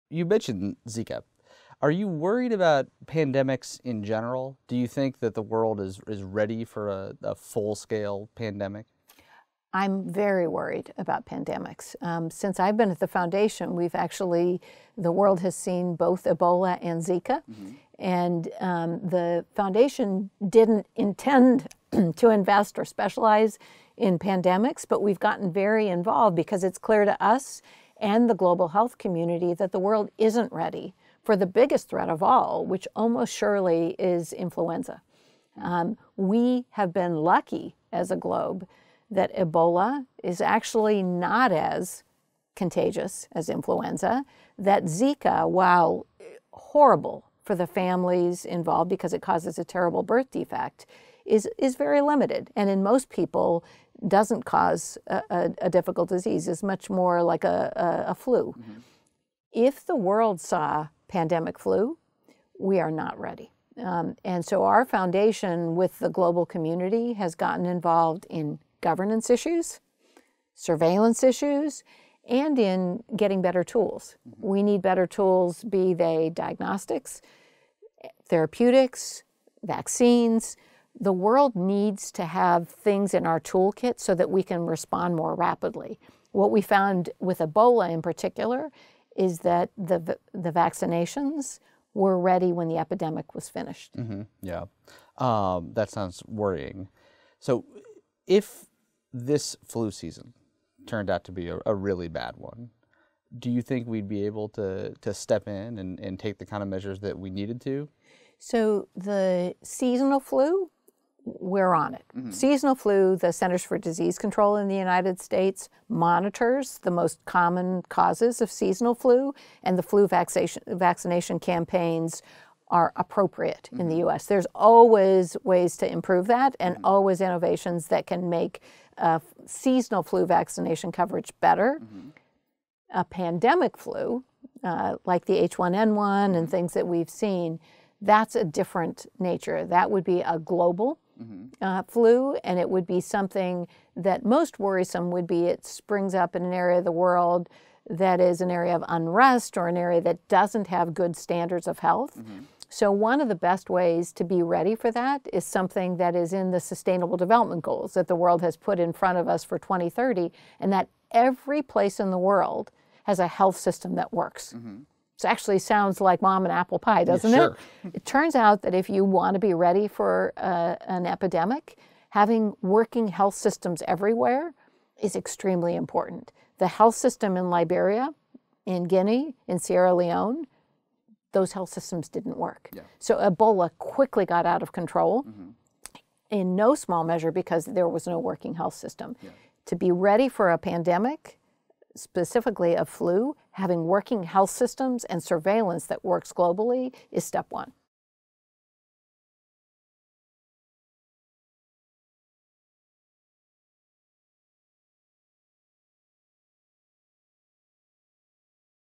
you mentioned Zika. Are you worried about pandemics in general? Do you think that the world is ready for a full-scale pandemic? I'm very worried about pandemics. Since I've been at the foundation, the world has seen both Ebola and Zika. Mm-hmm. And the foundation didn't intend to invest or specialize in pandemics, but we've gotten very involved because it's clear to us and the global health community that the world isn't ready for the biggest threat of all, which almost surely is influenza. We have been lucky as a globe that Ebola is actually not as contagious as influenza, that Zika, while horrible for the families involved because it causes a terrible birth defect, is very limited, and in most people doesn't cause a difficult disease. It's much more like a flu. Mm-hmm. If the world saw pandemic flu, we are not ready. And so our foundation with the global community has gotten involved in governance issues, surveillance issues, and in getting better tools. Mm-hmm. We need better tools, be they diagnostics, therapeutics, vaccines. The world needs to have things in our toolkit so that we can respond more rapidly. What we found with Ebola in particular is that the vaccinations were ready when the epidemic was finished. Mm-hmm. Yeah, that sounds worrying. So if this flu season turned out to be a really bad one, do you think we'd be able to step in and take the kind of measures that we needed to? So the seasonal flu, we're on it. Mm-hmm. Seasonal flu, the Centers for Disease Control in the United States monitors the most common causes of seasonal flu, and the flu vaccination campaigns are appropriate in the U.S. There's always ways to improve that, and always innovations that can make seasonal flu vaccination coverage better. Mm-hmm. A pandemic flu, like the H1N1 and things that we've seen, that's a different nature. That would be a global flu, and it would be something that most worrisome would be it springs up in an area of the world that is an area of unrest or an area that doesn't have good standards of health. Mm-hmm. So one of the best ways to be ready for that is something that is in the Sustainable Development Goals that the world has put in front of us for 2030, and that every place in the world has a health system that works. Mm-hmm. It actually sounds like mom and apple pie, doesn't it? It turns out that if you want to be ready for an epidemic, having working health systems everywhere is extremely important. The health system in Liberia, in Guinea, in Sierra Leone, those health systems didn't work. Yeah. So Ebola quickly got out of control, in no small measure because there was no working health system. Yeah. To be ready for a pandemic, specifically a flu, having working health systems and surveillance that works globally is step one.